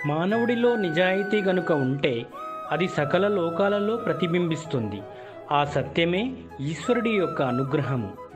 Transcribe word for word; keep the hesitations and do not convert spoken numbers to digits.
మానవుడిలో నిజాయితీ గనుక ఉంటే అది సకల లోకాలలో ప్రతిబింబిస్తుంది. ఆ సత్యమే ఈశ్వరుడి యొక్క అనుగ్రహము.